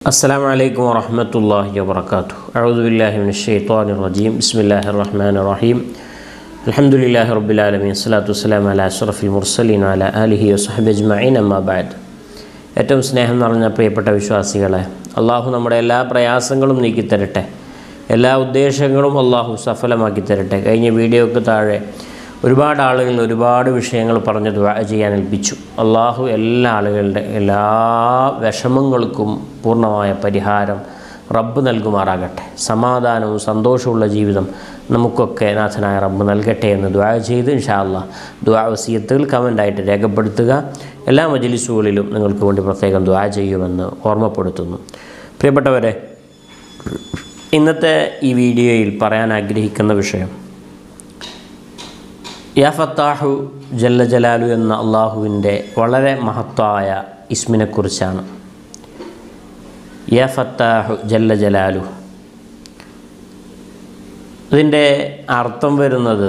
السلام عليكم ورحمة الله وبركاته. أعوذ بالله من الشيطان الرجيم. بسم الله الرحمن الرحيم. الحمد لله رب العالمين. الصلاة والسلام على أشرف المرسلين وعلى آله وصحبه أجمعين. أما بعد. ഏറ്റവും സ്നേഹം നിറഞ്ഞ പ്രിയപ്പെട്ട വിശ്വാസികളെ, അള്ളാഹു നമ്മുടെ എല്ലാ പ്രയാസങ്ങളും നീക്കി തരട്ടെ, എല്ലാ ഉദ്ദേശങ്ങളും അള്ളാഹു സഫലമാക്കി തരട്ടെ. കഴിഞ്ഞ വീഡിയോക്ക് താഴെ ഒരുപാട് ആളുകൾ ഒരുപാട് വിഷയങ്ങൾ പറഞ്ഞ് ദുആ ചെയ്യാൻ ഏൽപ്പിച്ചു. അള്ളാഹു എല്ലാ ആളുകളുടെ എല്ലാ വിഷമങ്ങൾക്കും പൂർണ്ണമായ പരിഹാരം റബ്ബ് നൽകുമാറാകട്ടെ. സമാധാനവും സന്തോഷമുള്ള ജീവിതം നമുക്കൊക്കെ നാഥനായ റബ്ബ് നൽകട്ടെ എന്ന് ദുആ ചെയ്ത് ഇൻഷാ അല്ലാഹ് ദുആ വസിയത്തുകൾ കമൻ്റായിട്ട് രേഖപ്പെടുത്തുക. എല്ലാ മജ്ലിസുകളിലും നിങ്ങൾക്ക് വേണ്ടി പ്രത്യേകം ദുആ ചെയ്യുമെന്ന് ഓർമ്മപ്പെടുത്തുന്നു. പ്രിയപ്പെട്ടവരെ, ഇന്നത്തെ ഈ വീഡിയോയിൽ പറയാൻ ആഗ്രഹിക്കുന്ന വിഷയം യാ ഫത്താഹു ജല്ല ജലാലു എന്ന അള്ളാഹുവിൻ്റെ വളരെ മഹത്തായ ഇസ്മിനെക്കുറിച്ചാണ്. യാ ഫത്താഹു ജല്ല ജലാലു, ഇതിൻ്റെ അർത്ഥം വരുന്നത്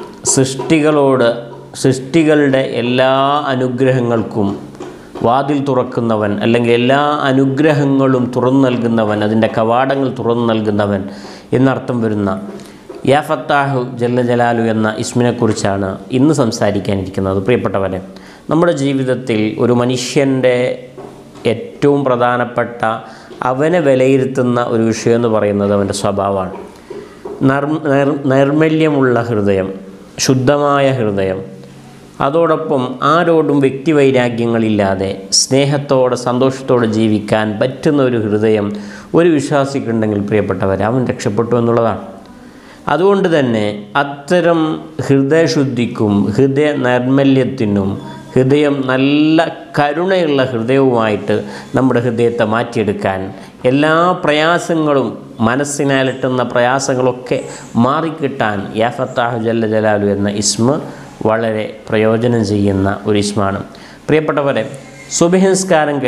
സൃഷ്ടികളുടെ എല്ലാ അനുഗ്രഹങ്ങൾക്കും വാതിൽ തുറക്കുന്നവൻ, അല്ലെങ്കിൽ എല്ലാ അനുഗ്രഹങ്ങളും തുറന്നു നൽകുന്നവൻ, അതിൻ്റെ കവാടങ്ങൾ തുറന്നു നൽകുന്നവൻ എന്നർത്ഥം വരുന്ന യാ ഫത്താഹു ജല്ല ജലാലു എന്ന ഇസ്മിനെക്കുറിച്ചാണ് ഇന്ന് സംസാരിക്കാനിരിക്കുന്നത്. പ്രിയപ്പെട്ടവരെ, നമ്മുടെ ജീവിതത്തിൽ ഒരു മനുഷ്യൻ്റെ ഏറ്റവും പ്രധാനപ്പെട്ട അവനെ വിലയിരുത്തുന്ന ഒരു വിഷയം എന്ന് പറയുന്നത് അവൻ്റെ സ്വഭാവമാണ്. നൈർമല്യമുള്ള ഹൃദയം, ശുദ്ധമായ ഹൃദയം, അതോടൊപ്പം ആരോടും വ്യക്തിവൈരാഗ്യങ്ങളില്ലാതെ സ്നേഹത്തോടെ സന്തോഷത്തോടെ ജീവിക്കാൻ പറ്റുന്ന ഒരു ഹൃദയം ഒരു വിശ്വാസിക്കുണ്ടെങ്കിൽ പ്രിയപ്പെട്ടവരെ, അവൻ രക്ഷപ്പെട്ടു എന്നുള്ളതാണ്. അതുകൊണ്ട് തന്നെ അത്തരം ഹൃദയശുദ്ധിക്കും ഹൃദയ നൈർമല്യത്തിനും ഹൃദയം നല്ല കരുണയുള്ള ഹൃദയവുമായിട്ട് നമ്മുടെ ഹൃദയത്തെ മാറ്റിയെടുക്കാൻ, എല്ലാ പ്രയാസങ്ങളും മനസ്സിനാലിട്ടുന്ന പ്രയാസങ്ങളൊക്കെ മാറിക്കിട്ടാൻ യാ ഫത്താഹു ജല്ല ജലാലു എന്ന ഇസ്മ വളരെ പ്രയോജനം ചെയ്യുന്ന ഒരു ഇസ്മാണ്. പ്രിയപ്പെട്ടവരെ, സുബ്ഹ് നിസ്കാരം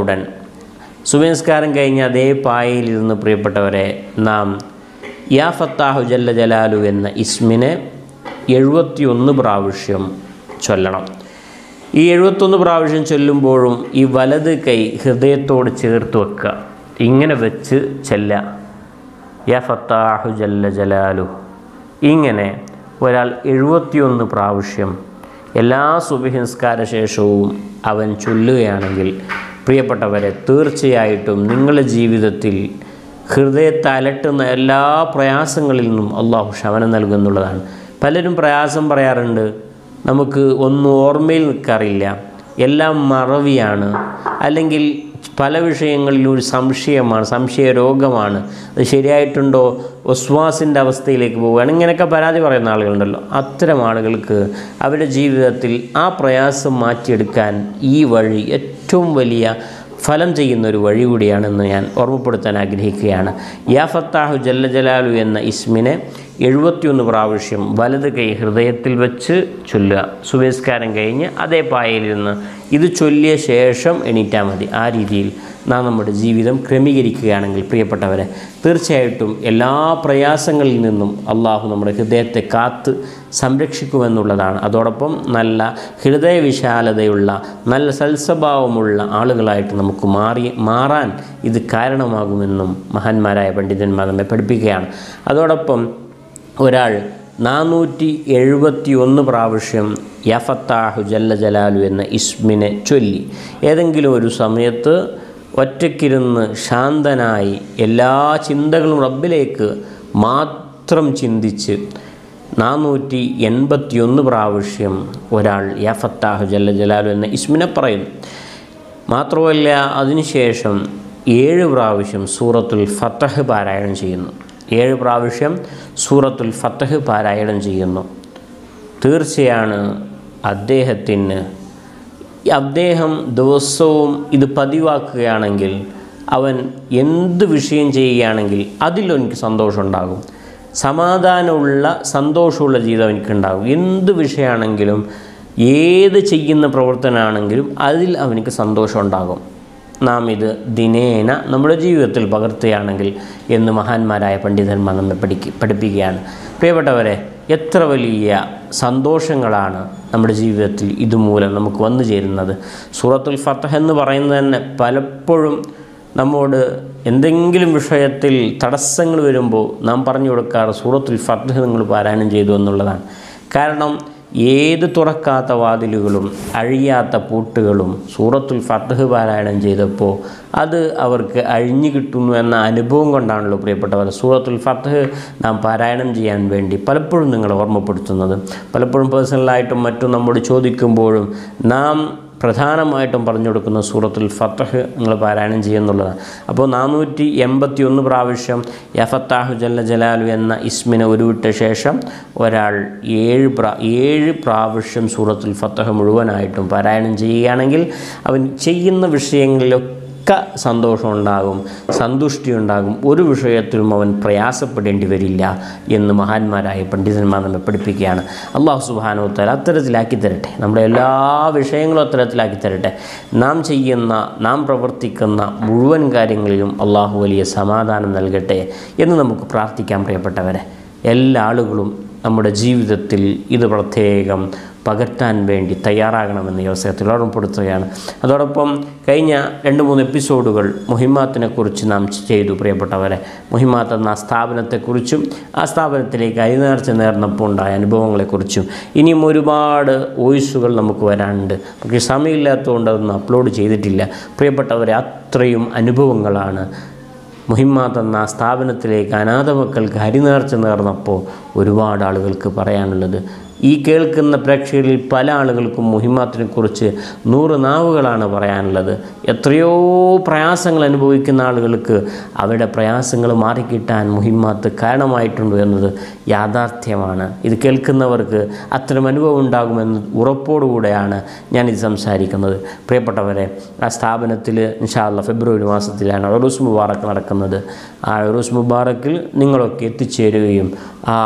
കഴിഞ്ഞ അതേ പായയിലിരുന്ന് പ്രിയപ്പെട്ടവരെ നാം യാ ഫത്താഹു ജല്ല ജലാലു എന്ന ഇസ്മിനെ 71 പ്രാവശ്യം ചൊല്ലണം. ഈ 71 പ്രാവശ്യം ചൊല്ലുമ്പോഴും ഈ വലത് കൈ ഹൃദയത്തോട് ചേർത്ത് വെക്കുക. ഇങ്ങനെ വെച്ച് ചെല്ലുക, യാ ഫത്താഹു ജല്ല ജലാലു. ഇങ്ങനെ ഒരാൾ 71 പ്രാവശ്യം എല്ലാ സുബ്ഹ് നിസ്കാര ശേഷവും അവൻ ചൊല്ലുകയാണെങ്കിൽ പ്രിയപ്പെട്ടവരെ, തീർച്ചയായിട്ടും നിങ്ങളുടെ ജീവിതത്തിൽ ഹൃദയത്തെ അലട്ടുന്ന എല്ലാ പ്രയാസങ്ങളിൽ നിന്നും അള്ളാഹു ശമനം നൽകുന്നുള്ളതാണ്. പലരും പ്രയാസം പറയാറുണ്ട്, നമുക്ക് ഒന്നും ഓർമ്മയിൽ നിൽക്കാറില്ല, എല്ലാം മറവിയാണ്, അല്ലെങ്കിൽ പല വിഷയങ്ങളിലും ഒരു സംശയ രോഗമാണ്, അത് ശരിയായിട്ടുണ്ടോ, വസ്വാസിൻ്റെ അവസ്ഥയിലേക്ക് പോവുകയാണ്, ഇങ്ങനെയൊക്കെ പരാതി പറയുന്ന ആളുകളുണ്ടല്ലോ. അത്തരം ആളുകൾക്ക് അവരുടെ ജീവിതത്തിൽ ആ പ്രയാസം മാറ്റിയെടുക്കാൻ ഈ വഴി ഏറ്റവും വലിയ ഫലം ചെയ്യുന്നൊരു വഴി കൂടിയാണെന്ന് ഞാൻ ഓർമ്മപ്പെടുത്താൻ ആഗ്രഹിക്കുകയാണ്. യാ ഫത്താഹു ജല്ല ജലാലു എന്ന ഇസ്മിനെ 71 പ്രാവശ്യം വലത് കൈ ഹൃദയത്തിൽ വെച്ച് ചൊല്ലുക. സുബ്ഹ് നിസ്കാരം കഴിഞ്ഞ് അതേ പായയിലിരുന്ന് ഇത് ചൊല്ലിയ ശേഷം എണീറ്റാൽ മതി. ആ രീതിയിൽ നാം നമ്മുടെ ജീവിതം ക്രമീകരിക്കുകയാണെങ്കിൽ പ്രിയപ്പെട്ടവരെ, തീർച്ചയായിട്ടും എല്ലാ പ്രയാസങ്ങളിൽ നിന്നും അള്ളാഹു നമ്മുടെ ഹൃദയത്തെ കാത്ത് സംരക്ഷിക്കുമെന്നുള്ളതാണ്. അതോടൊപ്പം നല്ല ഹൃദയവിശാലതയുള്ള നല്ല സൽസ്വഭാവമുള്ള ആളുകളായിട്ട് നമുക്ക് മാറാൻ ഇത് കാരണമാകുമെന്നും മഹാന്മാരായ പണ്ഡിതന്മാർ നമ്മെ പഠിപ്പിക്കുകയാണ്. അതോടൊപ്പം ഒരാൾ 471 പ്രാവശ്യം യാ ഫത്താഹു ജല്ല ജലാലു എന്ന ഇസ്മിനെ ചൊല്ലി ഏതെങ്കിലും ഒരു സമയത്ത് ഒറ്റയ്ക്കിരുന്ന് ശാന്തനായി എല്ലാ ചിന്തകളും റബ്ബിലേക്ക് മാത്രം ചിന്തിച്ച് 481 പ്രാവശ്യം ഒരാൾ യാ ഫത്താഹു ജല്ല ജലാലു എന്ന ഇസ്മിനെ പറയുന്നു. മാത്രമല്ല, അതിനുശേഷം 7 പ്രാവശ്യം സൂറത്തുൽ ഫത്ഹ് പാരായണം ചെയ്യുന്നു. 7 പ്രാവശ്യം സൂറത്തുൽ ഫത്ഹ് പാരായണം ചെയ്യുന്നു. തീർച്ചയാണ് അദ്ദേഹം ദിവസവും ഇത് പതിവാക്കുകയാണെങ്കിൽ, അവൻ എന്ത് വിഷയം ചെയ്യുകയാണെങ്കിൽ അതിലെനിക്ക് സന്തോഷമുണ്ടാകും, സമാധാനമുള്ള സന്തോഷമുള്ള ജീവിതം എനിക്കുണ്ടാകും. എന്ത് വിഷയമാണെങ്കിലും ഏത് ചെയ്യുന്ന പ്രവർത്തനമാണെങ്കിലും അതിൽ അവനിക്ക് സന്തോഷം ഉണ്ടാകും. നാം ഇത് ദിനേന നമ്മുടെ ജീവിതത്തിൽ പകർത്തുകയാണെങ്കിൽ എന്ന് മഹാന്മാരായ പണ്ഡിതന്മാർ നമ്മെ പഠിപ്പിക്കുകയാണ്. പ്രിയപ്പെട്ടവരെ, എത്ര വലിയ സന്തോഷങ്ങളാണ് നമ്മുടെ ജീവിതത്തിൽ ഇതുമൂലം നമുക്ക് വന്നു ചേരുന്നത്. സൂറത്തുൽ ഫത്ഹ് എന്ന് പറയുന്നത് തന്നെ പലപ്പോഴും നമ്മോട് എന്തെങ്കിലും വിഷയത്തിൽ തടസ്സങ്ങൾ വരുമ്പോൾ നാം പറഞ്ഞു കൊടുക്കാറ് സൂറത്തുൽ ഫത്ഹ് നിങ്ങൾ പാരായണം ചെയ്തു എന്നുള്ളതാണ്. കാരണം ഏത് തുറക്കാത്ത വാതിലുകളും അഴിയാത്ത പൂട്ടുകളും സൂറത്തുൽ ഫത്ഹ് പാരായണം ചെയ്തപ്പോൾ അത് അവർക്ക് അഴിഞ്ഞു കിട്ടുന്നു എന്ന അനുഭവം കൊണ്ടാണല്ലോ പ്രിയപ്പെട്ടവർ സൂറത്തുൽ ഫത്ഹ് നാം പാരായണം ചെയ്യാൻ വേണ്ടി പലപ്പോഴും നിങ്ങൾ ഓർമ്മപ്പെടുത്തുന്നത്. പലപ്പോഴും പേഴ്സണലായിട്ടും മറ്റും നമ്മോട് ചോദിക്കുമ്പോഴും നാം പ്രധാനമായിട്ടും പറഞ്ഞു കൊടുക്കുന്ന സൂറത്തുൽ ഫത്ഹ് നിങ്ങൾ പാരായണം ചെയ്യുന്നുള്ളതാണ്. അപ്പോൾ 481 പ്രാവശ്യം യാ ഫത്താഹു ജല്ല ജലാലു എന്ന ഇസ്മിനെ ഉരുവിട്ട ശേഷം ഒരാൾ 7 പ്രാവശ്യം സൂറത്തുൽ ഫത്ഹ് മുഴുവനായിട്ടും പാരായണം ചെയ്യുകയാണെങ്കിൽ അവൻ ചെയ്യുന്ന വിഷയങ്ങളിലൊക്കെ സന്തോഷം ഉണ്ടാകും, സന്തുഷ്ടി ഉണ്ടാകും, ഒരു വിഷയത്തിലും അവൻ പ്രയാസപ്പെടേണ്ടി വരില്ല എന്ന് മഹാന്മാരായ പണ്ഡിതന്മാർ നമ്മെ പഠിപ്പിക്കുകയാണ്. അല്ലാഹു സുബ്ഹാനഹു വ തആല അത്തരത്തിലാക്കി തരട്ടെ, നമ്മുടെ എല്ലാ വിഷയങ്ങളും അത്തരത്തിലാക്കി തരട്ടെ. നാം പ്രവർത്തിക്കുന്ന മുഴുവൻ കാര്യങ്ങളിലും അല്ലാഹു വലിയ സമാധാനം നൽകട്ടെ എന്ന് നമുക്ക് പ്രാർത്ഥിക്കാൻ. പ്രിയപ്പെട്ടവരെ, എല്ലാ ആളുകളും നമ്മുടെ ജീവിതത്തിൽ ഇത് പ്രത്യേകം പകർത്താൻ വേണ്ടി തയ്യാറാകണമെന്ന് ഈ അവസരത്തിൽ ഓർമ്മപ്പെടുത്തുകയാണ്. അതോടൊപ്പം കഴിഞ്ഞ 2-3 എപ്പിസോഡുകൾ മുഹിമ്മാത്തിനെക്കുറിച്ച് നാം ചെയ്തു. പ്രിയപ്പെട്ടവരെ, മുഹിമ്മാത്ത് എന്ന സ്ഥാപനത്തെക്കുറിച്ചും ആ സ്ഥാപനത്തിലേക്ക് അരിനേർച്ച നേർന്നപ്പോൾ ഉണ്ടായ അനുഭവങ്ങളെക്കുറിച്ചും ഇനിയും ഒരുപാട് വോയിസുകൾ നമുക്ക് വരാനുണ്ട്. പക്ഷേ സമയമില്ലാത്തതുകൊണ്ട് അതൊന്നും അപ്ലോഡ് ചെയ്തിട്ടില്ല. പ്രിയപ്പെട്ടവരെ, അത്രയും അനുഭവങ്ങളാണ് മുഹിമ്മാത്ത് എന്ന സ്ഥാപനത്തിലേക്ക് അനാഥ മക്കൾക്ക് ഹരിനേർച്ച നേർന്നപ്പോൾ ഒരുപാട് ആളുകൾക്ക് പറയാനുള്ളത്. ഈ കേൾക്കുന്ന പ്രേക്ഷകരിൽ പല ആളുകൾക്കും മുഹിമ്മാത്തിനെക്കുറിച്ച് 100 നാവുകളാണ് പറയാനുള്ളത്. എത്രയോ പ്രയാസങ്ങൾ അനുഭവിക്കുന്ന ആളുകൾക്ക് അവരുടെ പ്രയാസങ്ങൾ മാറിക്കിട്ടാൻ മുഹിമ്മാത്ത് കാരണമായിട്ടുണ്ട് എന്നത് യാഥാർത്ഥ്യമാണ്. ഇത് കേൾക്കുന്നവർക്ക് അത്തരം അനുഭവം ഉണ്ടാകുമെന്ന് ഉറപ്പോടുകൂടെയാണ് ഞാനിത് സംസാരിക്കുന്നത്. പ്രിയപ്പെട്ടവരെ, ആ സ്ഥാപനത്തിൽ ഇൻഷാ അല്ലാഹ് ഫെബ്രുവരി മാസത്തിലാണ് ഉറൂസ് മുബാറക്ക് നടക്കുന്നത്. ആ ഉറൂസ് മുബാറക്കിൽ നിങ്ങളൊക്കെ എത്തിച്ചേരുകയും ആ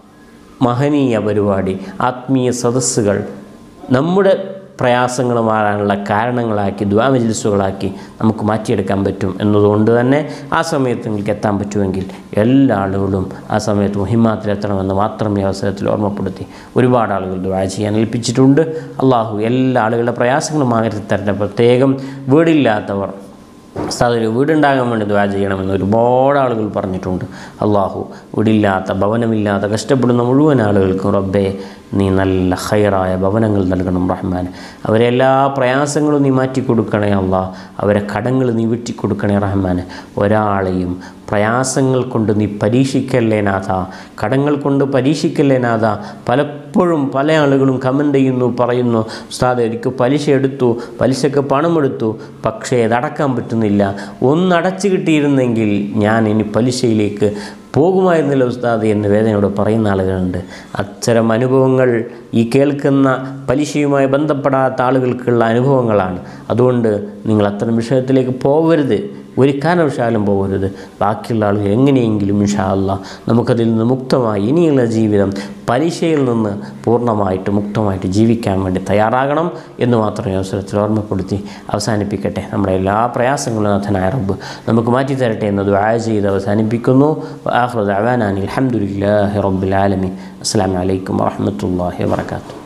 മഹനീയ പരിപാടി, ആത്മീയ സദസ്സുകൾ നമ്മുടെ പ്രയാസങ്ങൾ മാറാനുള്ള കാരണങ്ങളാക്കി, ദുആ മജ്ലിസുകളാക്കി നമുക്ക് മാറ്റിയെടുക്കാൻ പറ്റും എന്നതുകൊണ്ട് തന്നെ ആ സമയത്ത് നിങ്ങൾക്ക് എത്താൻ പറ്റുമെങ്കിൽ എല്ലാ ആളുകളും ആ സമയത്ത് മുഹിമ്മാത്തിലെത്തണമെന്ന് മാത്രം ഈ അവസരത്തിൽ ഓർമ്മപ്പെടുത്തി. ഒരുപാട് ആളുകൾ ദുആ ചെയ്യാൻ ഏൽപ്പിച്ചിട്ടുണ്ട്. അള്ളാഹു എല്ലാ ആളുകളുടെ പ്രയാസങ്ങളും മാറ്റി തരട്ടെ. പ്രത്യേകം വീടില്ലാത്തവർ ഉസ്താദ് വീടുണ്ടാകാൻ വേണ്ടി ദുആ ചെയ്യണമെന്ന് ഒരുപാട് ആളുകൾ പറഞ്ഞിട്ടുണ്ട്. അള്ളാഹു വീടില്ലാത്ത, ഭവനമില്ലാത്ത കഷ്ടപ്പെടുന്ന മുഴുവൻ ആളുകൾക്കും റബ്ബേ നീ നല്ല ഖൈറായ ഭവനങ്ങൾ നൽകണം റഹ്മാൻ. അവരെ എല്ലാ പ്രയാസങ്ങളും നീ മാറ്റിക്കൊടുക്കണേ അല്ലാ. അവരെ കടങ്ങൾ നീ വെട്ടിക്കൊടുക്കണേ റഹ്മാൻ. ഒരാളെയും പ്രയാസങ്ങൾ കൊണ്ട് നീ പരീക്ഷിക്കല്ലേ നാഥ, കടങ്ങൾ കൊണ്ട് പരീക്ഷിക്കല്ലേ നാഥ. പലപ്പോഴും പല ആളുകളും കമൻ്റ് ചെയ്യുന്നു, പറയുന്നു ഉസ്താദ് എനിക്ക് പലിശ എടുത്തു, പലിശക്ക് പണമെടുത്തു, പക്ഷേ അതടക്കാൻ പറ്റുന്നില്ല. ഒന്നടച്ചു കിട്ടിയിരുന്നെങ്കിൽ ഞാൻ ഇനി പലിശയിലേക്ക് പോകുമായിരുന്നില്ല ഉസ്താദ് എന്ന് വേദനയോട് പറയുന്ന ആളുകളുണ്ട്. അത്തരം അനുഭവങ്ങൾ ഈ കേൾക്കുന്ന പലിശയുമായി ബന്ധപ്പെടാത്ത ആളുകൾക്കുള്ള അനുഭവങ്ങളാണ്. അതുകൊണ്ട് നിങ്ങൾ അത്തരം വിഷയത്തിലേക്ക് പോകരുത്, ഒരു കാരണവശാലും പോകരുത്. ബാക്കിയുള്ള ആളുകൾ എങ്ങനെയെങ്കിലും ഇൻഷാ അല്ലാഹ് നമുക്കതിൽ നിന്ന് മുക്തമായി ഇനിയുള്ള ജീവിതം പലിശയിൽ നിന്ന് പൂർണ്ണമായിട്ട് മുക്തമായിട്ട് ജീവിക്കാൻ വേണ്ടി തയ്യാറാകണം എന്ന് മാത്രമേ അവസരത്തിൽ ഓർമ്മപ്പെടുത്തി അവസാനിപ്പിക്കട്ടെ. നമ്മുടെ എല്ലാ പ്രയാസങ്ങളും നാഥനായ റബ്ബ് നമുക്ക് മാറ്റി തരട്ടെ എന്ന് ദുആ ചെയ്ത് അവസാനിപ്പിക്കുന്നു. ആഖിറു ദഅവാനാ അൽഹംദുലില്ലാഹി റബ്ബിൽ ആലമീൻ. അസ്സലാമു അലൈക്കും വറഹ്മത്തുള്ളാഹി വബറകാതുഹു.